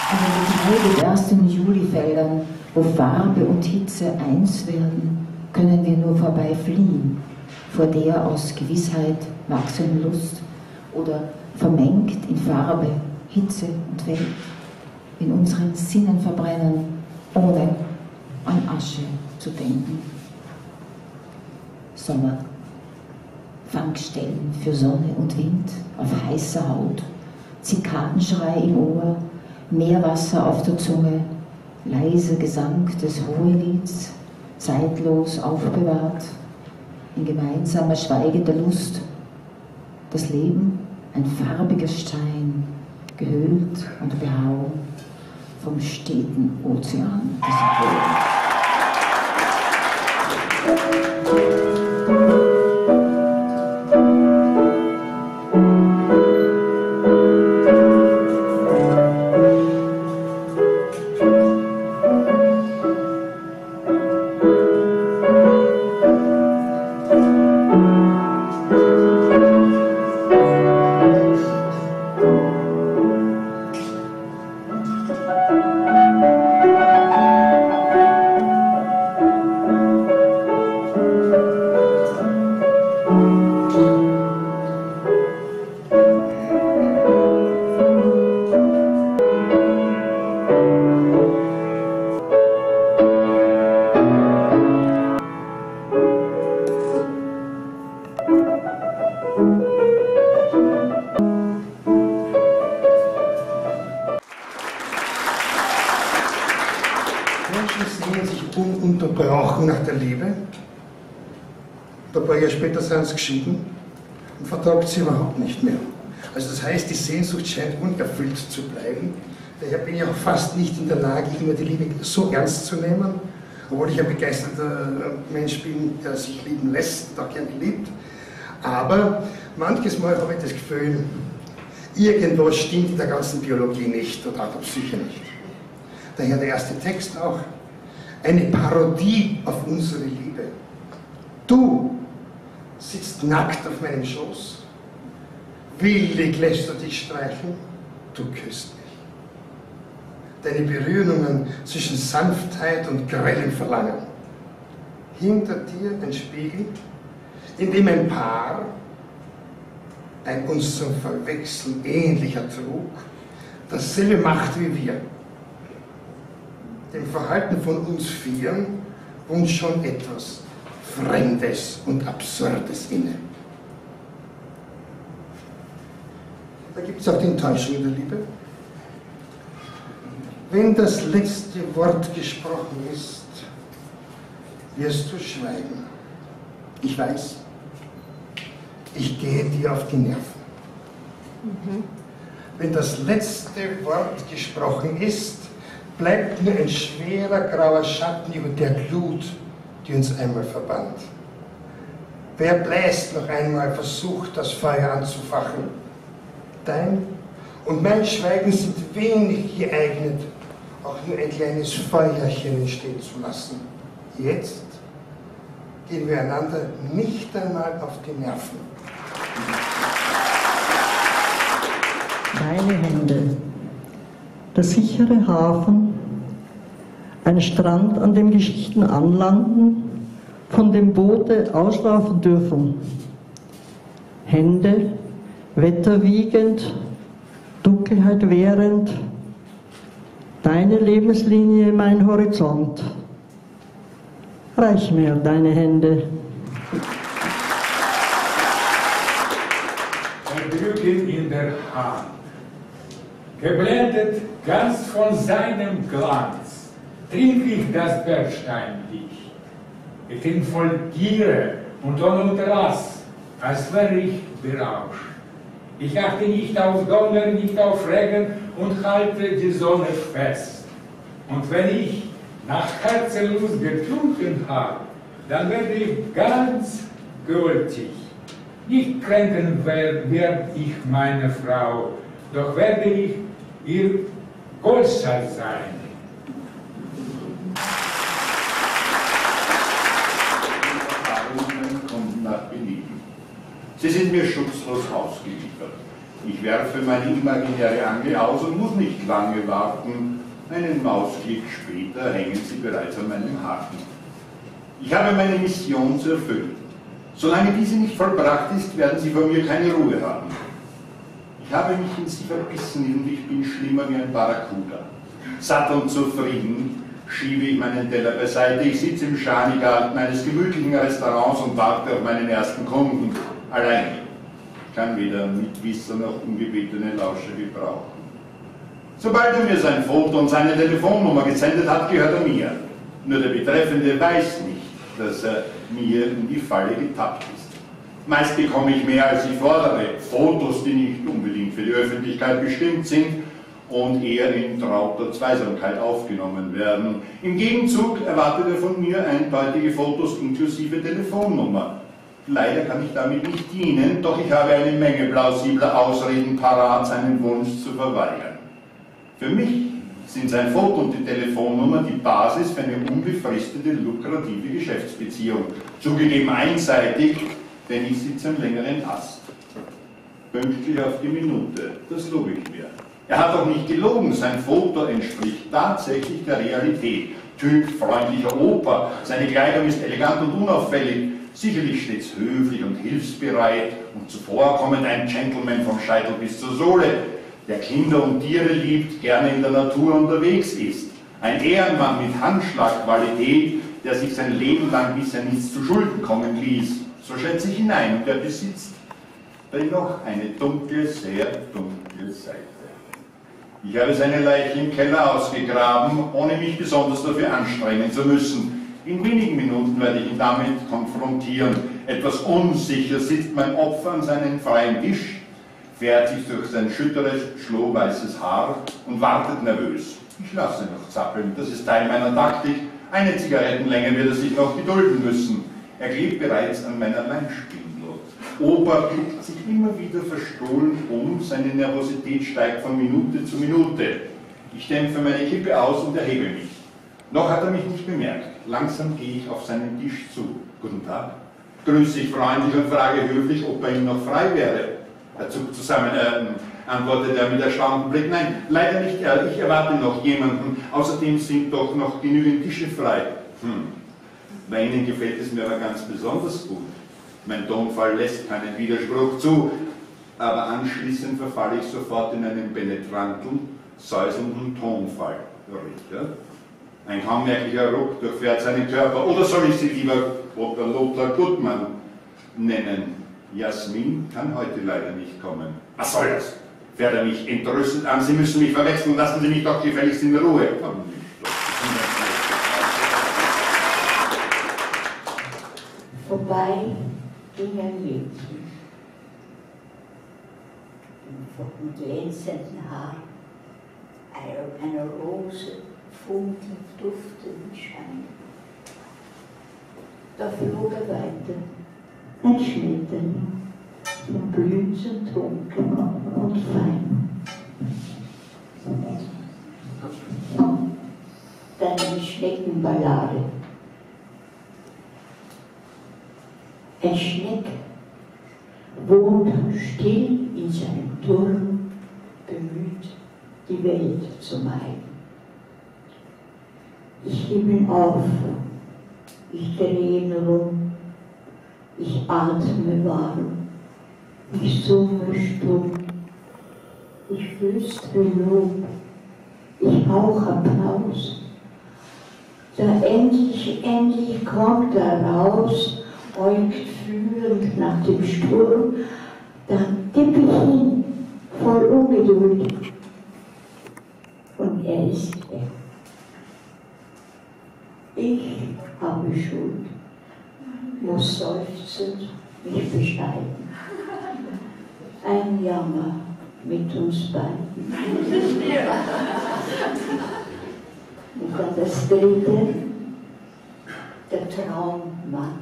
An den gebersteten Julifeldern, wo Farbe und Hitze eins werden, können wir nur vorbeifliehen, vor der aus Gewissheit wachsenden Lust oder vermengt in Farbe, Hitze und Welt, in unseren Sinnen verbrennen, ohne an Asche zu denken. Sommer, Fangstellen für Sonne und Wind auf heißer Haut, Zikadenschrei im Ohr, Meerwasser auf der Zunge, leiser Gesang des Hohelieds, zeitlos aufbewahrt, in gemeinsamer Schweige der Lust, das Leben ein farbiger Stein, gehüllt und behauen vom steten Ozean des Bodens. Ununterbrochen nach der Liebe. Ein paar Jahre später sind sie geschieden und vertragt sie überhaupt nicht mehr. Also das heißt, die Sehnsucht scheint unerfüllt zu bleiben. Daher bin ich auch fast nicht in der Lage, immer die Liebe so ernst zu nehmen, obwohl ich ein begeisterter Mensch bin, der sich lieben lässt und auch gern liebt. Aber manches Mal habe ich das Gefühl, irgendwas stimmt in der ganzen Biologie nicht oder auch der Psyche nicht. Daher der erste Text auch. Eine Parodie auf unsere Liebe. Du sitzt nackt auf meinem Schoß, willig lässt du dich streicheln, du küsst mich. Deine Berührungen zwischen Sanftheit und grellem Verlangen. Hinter dir ein Spiegel, in dem ein Paar, ein uns zum Verwechseln ähnlicher Trug, dasselbe macht wie wir. Dem Verhalten von uns Vieren wohnt schon etwas Fremdes und Absurdes inne. Da gibt es auch die Enttäuschung in der Liebe. Wenn das letzte Wort gesprochen ist, wirst du schweigen. Ich weiß, ich gehe dir auf die Nerven. Wenn das letzte Wort gesprochen ist, bleibt nur ein schwerer grauer Schatten über der Glut, die uns einmal verband. Wer bläst noch einmal, versucht das Feuer anzufachen? Dein und mein Schweigen sind wenig geeignet, auch nur ein kleines Feuerchen entstehen zu lassen. Jetzt gehen wir einander nicht einmal auf die Nerven. Deine Hände. Der sichere Hafen, ein Strand, an dem Geschichten anlanden, von dem Boote auslaufen dürfen. Hände, wetterwiegend, Dunkelheit während, deine Lebenslinie mein Horizont. Reich mir deine Hände. Vergnügen in der Hand. Geblendet ganz von seinem Glanz, trinke ich das Bernsteinlicht. Ich bin voll Gier und ohne Unterlass, als wäre ich berauscht. Ich achte nicht auf Donner, nicht auf Regen und halte die Sonne fest. Und wenn ich nach Herzenlust getrunken habe, dann werde ich ganz gültig. Nicht kränken werd ich meine Frau, doch werde ich ihr Goldschatz sein. Erfahrungen kommen nach Belieben. Sie sind mir schutzlos ausgeliefert. Ich werfe meine imaginäre Angel aus und muss nicht lange warten. Einen Mausklick später hängen sie bereits an meinem Haken. Ich habe meine Mission zu erfüllen. Solange diese nicht vollbracht ist, werden sie von mir keine Ruhe haben. Ich habe mich in sie verbissen und ich bin schlimmer wie ein Barracuda. Satt und zufrieden schiebe ich meinen Teller beiseite. Ich sitze im Schanigarten eines gemütlichen Restaurants und warte auf meinen ersten Kunden. Allein. Ich kann weder Mitwisser noch ungebetene Lauscher gebrauchen. Sobald er mir sein Foto und seine Telefonnummer gesendet hat, gehört er mir. Nur der Betreffende weiß nicht, dass er mir in die Falle getappt ist. Meist bekomme ich mehr, als ich fordere. Fotos, die nicht unbedingt für die Öffentlichkeit bestimmt sind und eher in trauter Zweisamkeit aufgenommen werden. Im Gegenzug erwartet er von mir eindeutige Fotos inklusive Telefonnummer. Leider kann ich damit nicht dienen, doch ich habe eine Menge plausibler Ausreden parat, seinen Wunsch zu verweigern. Für mich sind sein Foto und die Telefonnummer die Basis für eine unbefristete, lukrative Geschäftsbeziehung. Zugegeben einseitig, denn ich sitze am längeren Ast. Pünktlich auf die Minute, das lobe ich mir. Er hat auch nicht gelogen, sein Foto entspricht tatsächlich der Realität. Typ freundlicher Opa, seine Kleidung ist elegant und unauffällig, sicherlich stets höflich und hilfsbereit und zuvorkommend ein Gentleman vom Scheitel bis zur Sohle, der Kinder und Tiere liebt, gerne in der Natur unterwegs ist. Ein Ehrenmann mit Handschlagqualität, der sich sein Leben lang bisher nichts zu Schulden kommen ließ. So schätze ich hinein, und er besitzt dennoch eine dunkle, sehr dunkle Seite. Ich habe seine Leiche im Keller ausgegraben, ohne mich besonders dafür anstrengen zu müssen. In wenigen Minuten werde ich ihn damit konfrontieren. Etwas unsicher sitzt mein Opfer an seinem freien Tisch, fährt sich durch sein schütteres, schlohweißes Haar und wartet nervös. Ich lasse ihn noch zappeln, das ist Teil meiner Taktik. Eine Zigarettenlänge wird er sich noch gedulden müssen. Er klebt bereits an meiner Leinspindel. Opa blickt sich immer wieder verstohlen um, seine Nervosität steigt von Minute zu Minute. Ich dämpfe meine Kippe aus und erhebe mich. Noch hat er mich nicht bemerkt. Langsam gehe ich auf seinen Tisch zu. Guten Tag. Grüße ich freundlich und frage höflich, ob bei ihm noch frei wäre. Er zuckt zusammen, antwortet er mit erstauntem Blick. Nein, leider nicht, ich erwarte noch jemanden. Außerdem sind doch noch genügend Tische frei. Bei Ihnen gefällt es mir aber ganz besonders gut. Mein Tonfall lässt keinen Widerspruch zu, aber anschließend verfalle ich sofort in einen penetranten, säuselnden Tonfall. Richter? Ein kaum merklicher Ruck durchfährt seinen Körper. Oder soll ich sie lieber Lothar Gutmann nennen? Jasmin kann heute leider nicht kommen. Was soll das? Fährt er mich entrüstet an? Sie müssen mich verwechseln, lassen Sie mich doch gefälligst in Ruhe. Komm nicht doch. Vorbei ging ein Mädchen mit glänzenden Haar, einer Rose funkelnd duftenden Schein. Da flog er weiter, ein Schmetterling, von Blüten dunkel und fein. Dann eine Schneckenballade. Ein Schneck wohnt still in seinem Turm, bemüht, die Welt zu meiden. Ich heb ihn auf, ich drehe ihn rum, ich atme warm, ich summe stumm, ich flüstere Lob, ich hauch Applaus. Da endlich kommt er raus, äugt fühlend nach dem Sturm, dann tipp ich ihn voll Ungeduld und er ist weg. Ich habe Schuld, muss seufzend mich bescheiden. Ein Jammer mit uns beiden. Und dann das dritte, der Traummann.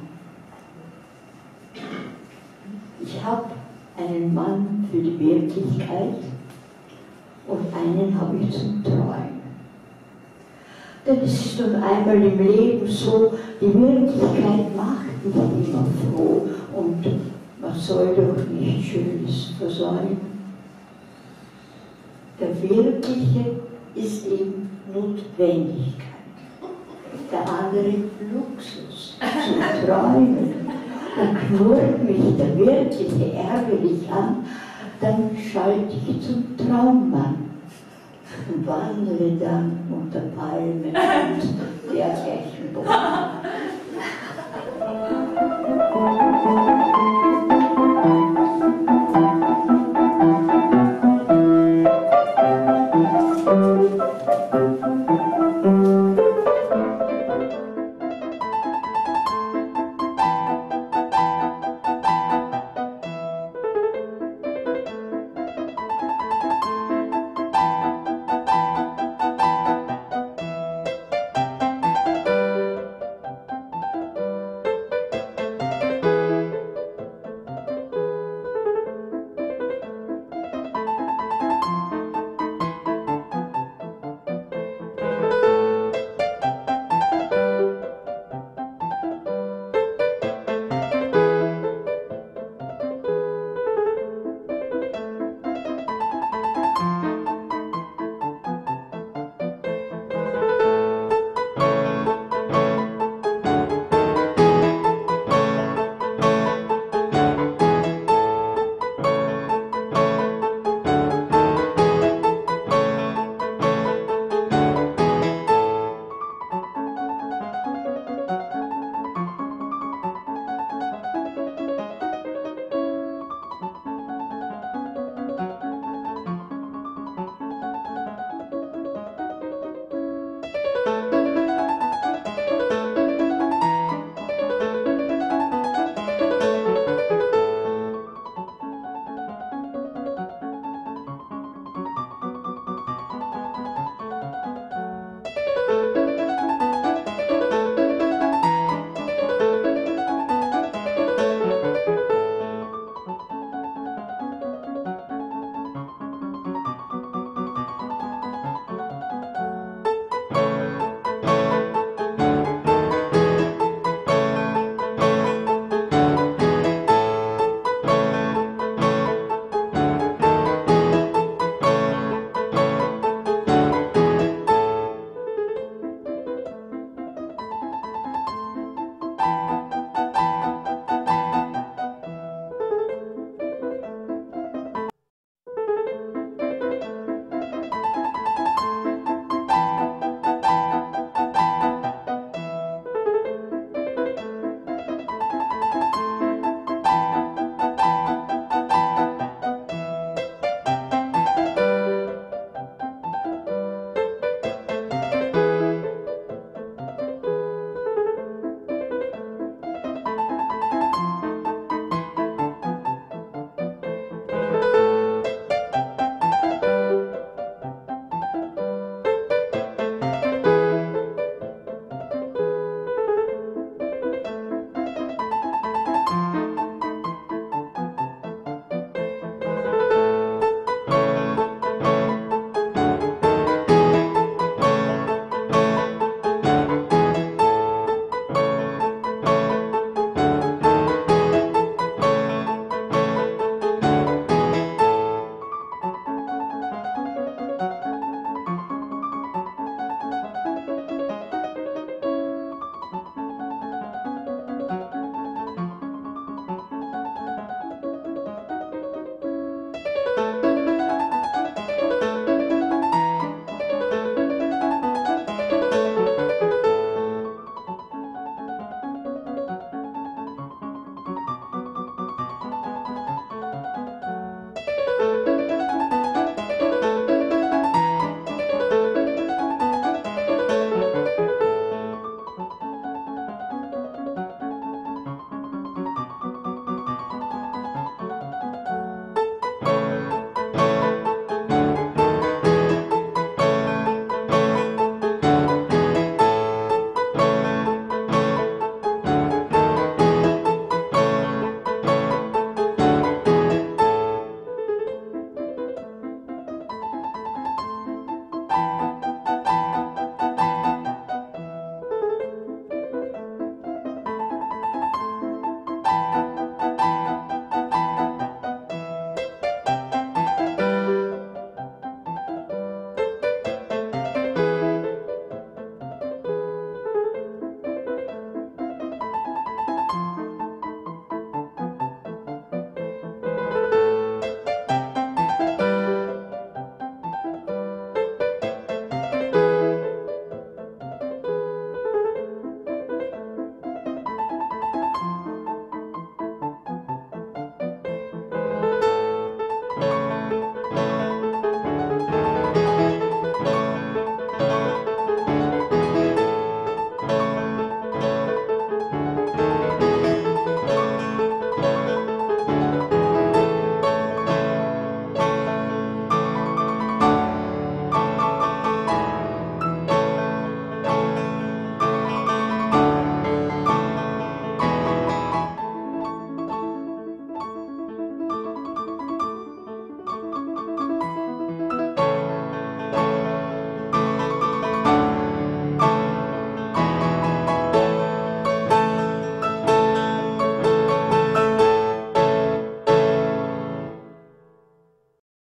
Ich habe einen Mann für die Wirklichkeit und einen habe ich zum Träumen. Denn es ist nun einmal im Leben so, die Wirklichkeit macht nicht immer froh und man soll doch nicht Schönes versäumen. das Wirkliche ist eben Notwendigkeit. Der andere Luxus, zu träumen. Und knurrt mich der Wirkliche ärgerlich an, dann schalte ich zum Traummann und wandere dann unter Palmen und dergleichen Bäumen.